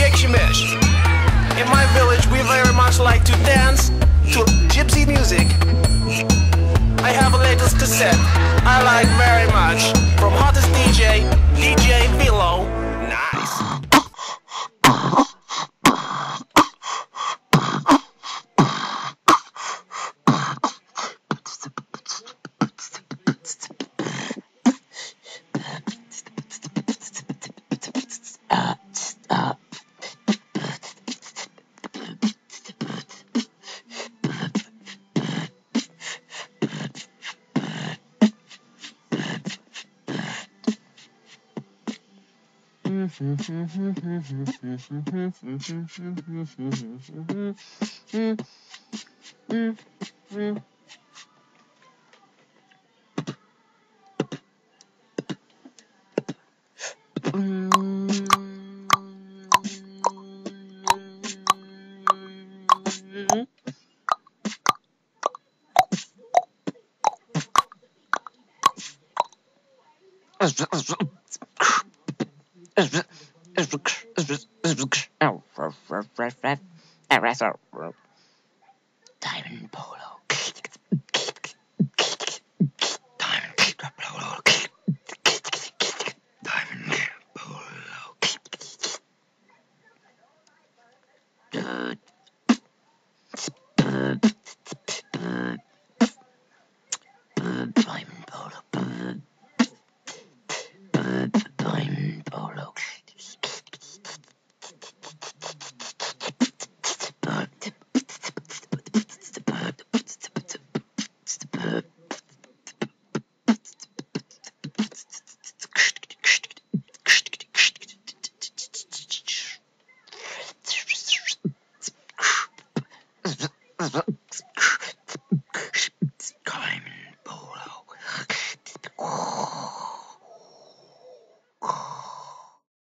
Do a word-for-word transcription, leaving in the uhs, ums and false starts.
Shimish. In my village, we very much like to dance to gypsy music. I have a latest cassette I like very much from hottest D J, D J Below. Nice. Diamond Polo.